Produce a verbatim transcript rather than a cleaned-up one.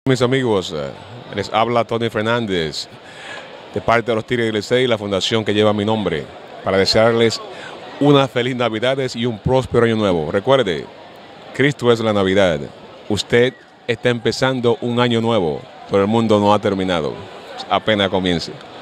Mis amigos, eh, les habla Tony Fernández de parte de los Tigres del Licey y la fundación que lleva mi nombre para desearles unas feliz Navidades y un próspero año nuevo. Recuerde, Cristo es la Navidad. Usted está empezando un año nuevo, pero el mundo no ha terminado. Apenas comience.